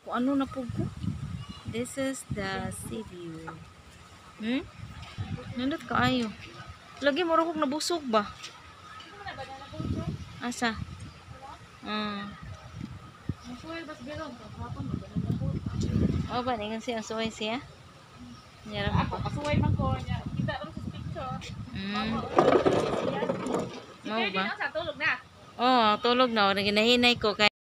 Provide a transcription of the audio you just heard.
kung ano na po ko. This is the sea view. Nandot kaayo. Lagi mo kog nabusog ba? Asa? Oh, ba ningan siya suway siya? Nyara Ako kasuway man ko niya. Kita lang sa picture. Mau ba? Sa tulog na. Oh, tulog na. Naginahinay ko kay